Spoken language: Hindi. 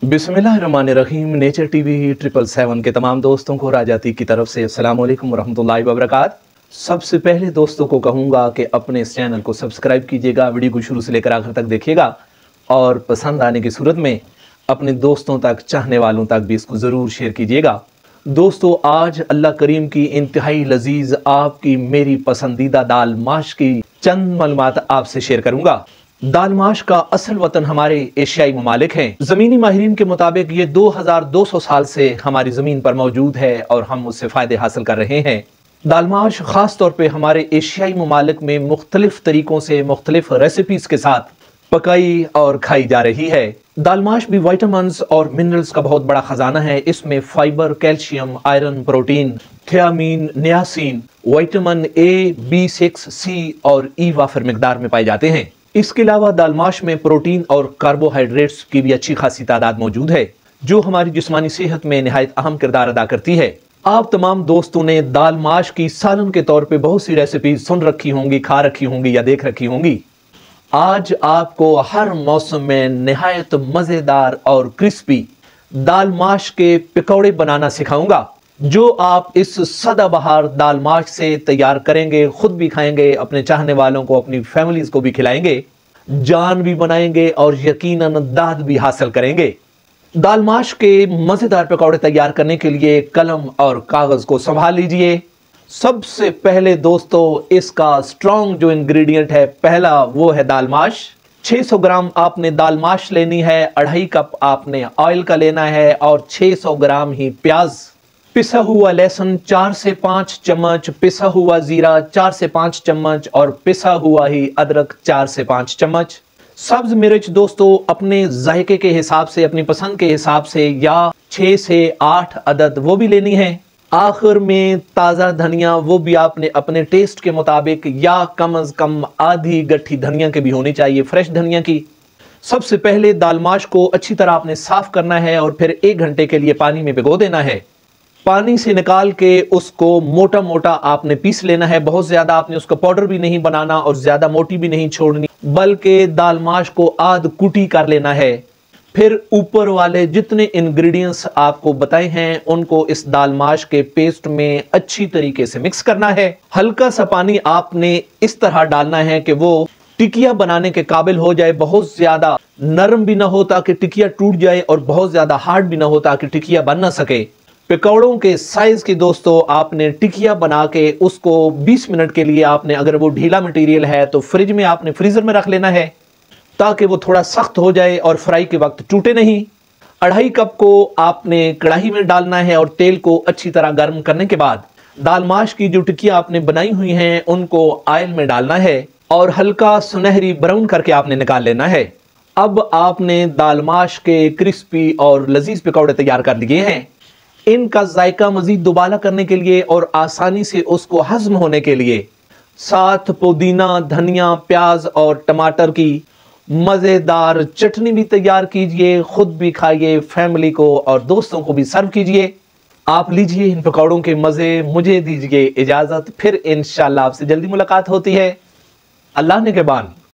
बिस्मिल्लाहिर्रहमानिर्रहीम। नेचर टीवी 777 के तमाम दोस्तों को राजाती की तरफ से अस्सलाम वालेकुम वरहमतुल्लाहि वबरकातुहू। सबसे पहले दोस्तों को कहूँगा कि अपने इस चैनल को सब्सक्राइब कीजिएगा, वीडियो को शुरू से लेकर आखिर तक देखिएगा और पसंद आने की सूरत में अपने दोस्तों तक, चाहने वालों तक भी इसको ज़रूर शेयर कीजिएगा। दोस्तों, आज अल्लाह करीम की इंतहाई लजीज आपकी मेरी पसंदीदा दाल माश की चंद मालूमात आपसे शेयर करूँगा। दाल माश का असल वतन हमारे एशियाई ममालिक हैं। ज़मीनी माहिरीन के मुताबिक ये 2200 साल से हमारी ज़मीन पर मौजूद है और हम उससे फ़ायदे हासिल कर रहे हैं। दाल माश ख़ास तौर पे हमारे एशियाई ममालिक में मुख्तलिफ तरीक़ों से मुख्तलिफ रेसिपीज़ के साथ पकाई और खाई जा रही है। दाल माश भी विटामिन्स और मिनरल्स का बहुत बड़ा खजाना है। इसमें fibre, calcium, iron, protein, thiamine, niacin, vitamin A, B6, C और E वाफिर मिकदार में पाए जाते हैं। इसके अलावा दाल माश में प्रोटीन और कार्बोहाइड्रेट्स की भी अच्छी खासी तादाद मौजूद है, जो हमारी जिस्मानी सेहत में निहायत अहम किरदार अदा करती है। आप तमाम दोस्तों ने दाल माश की सालन के तौर पे बहुत सी रेसिपी सुन रखी होंगी, खा रखी होंगी या देख रखी होंगी। आज आपको हर मौसम में निहायत मज़ेदार और क्रिस्पी दाल माश के पकौड़े बनाना सिखाऊंगा, जो आप इस सदाबहार दाल माश से तैयार करेंगे, खुद भी खाएंगे, अपने चाहने वालों को, अपनी फैमिलीज को भी खिलाएंगे, जान भी बनाएंगे और यकीनन दाद भी हासिल करेंगे। दाल माश के मज़ेदार पकौड़े तैयार करने के लिए कलम और कागज़ को संभाल लीजिए। सबसे पहले दोस्तों, इसका स्ट्रॉन्ग जो इंग्रेडिएंट है, पहला वो है दाल माश। 600 ग्राम आपने दाल माश लेनी है, 2.5 कप आपने ऑयल का लेना है और 600 ग्राम ही प्याज, पिसा हुआ लहसुन 4 से 5 चम्मच, पिसा हुआ जीरा 4 से 5 चम्मच और पिसा हुआ ही अदरक 4 से 5 चम्मच। सब्ज मिर्च दोस्तों अपने जायके के हिसाब से, अपनी पसंद के हिसाब से, या 6 से 8 अदद वो भी लेनी है। आखिर में ताज़ा धनिया, वो भी आपने अपने टेस्ट के मुताबिक, या कम अज कम आधी गट्ठी धनिया की भी होनी चाहिए, फ्रेश धनिया की। सबसे पहले दाल माश को अच्छी तरह आपने साफ करना है और फिर 1 घंटे के लिए पानी में भिगो देना है। पानी से निकाल के उसको मोटा मोटा आपने पीस लेना है। बहुत ज्यादा आपने उसका पाउडर भी नहीं बनाना और ज्यादा मोटी भी नहीं छोड़नी, बल्कि दाल माश को आध कुटी कर लेना है। फिर ऊपर वाले जितने इंग्रेडिएंट्स आपको बताए हैं उनको इस दाल माश के पेस्ट में अच्छी तरीके से मिक्स करना है। हल्का सा पानी आपने इस तरह डालना है कि वो टिकिया बनाने के काबिल हो जाए। बहुत ज्यादा नरम भी ना हो ताकि टिकिया टूट जाए और बहुत ज्यादा हार्ड भी ना हो ताकि टिकिया बन ना सके। पकौड़ों के साइज की दोस्तों आपने टिकिया बना के उसको 20 मिनट के लिए आपने, अगर वो ढीला मटेरियल है तो फ्रिज में आपने फ्रीजर में रख लेना है ताकि वो थोड़ा सख्त हो जाए और फ्राई के वक्त टूटे नहीं। 2.5 कप को आपने कढ़ाई में डालना है और तेल को अच्छी तरह गर्म करने के बाद दाल माश की जो टिकिया आपने बनाई हुई हैं उनको ऑयल में डालना है और हल्का सुनहरी ब्राउन करके आपने निकाल लेना है। अब आपने दाल माश के क्रिस्पी और लजीज पकौड़े तैयार कर लिए हैं। इनका जायका मजीद दुबाला करने के लिए और आसानी से उसको हजम होने के लिए साथ पुदीना, धनिया, प्याज और टमाटर की मज़ेदार चटनी भी तैयार कीजिए, खुद भी खाइए, फैमिली को और दोस्तों को भी सर्व कीजिए। आप लीजिए इन पकौड़ों के मज़े, मुझे दीजिए इजाज़त। फिर इंशाल्लाह आपसे जल्दी मुलाकात होती है। अल्लाह ने के बान।